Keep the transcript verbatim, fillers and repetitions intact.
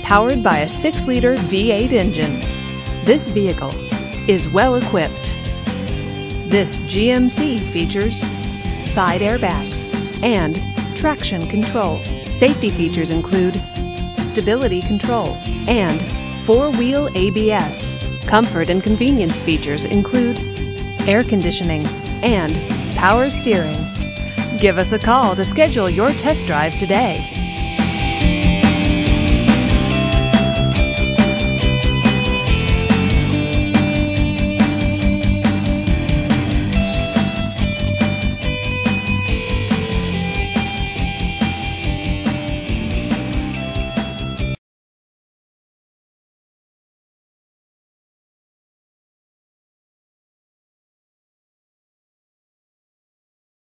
powered by a six liter V eight engine. This vehicle is well equipped. This G M C features side airbags and traction control. Safety features include stability control and four-wheel A B S. Comfort and convenience features include air conditioning and power steering. Give us a call to schedule your test drive today.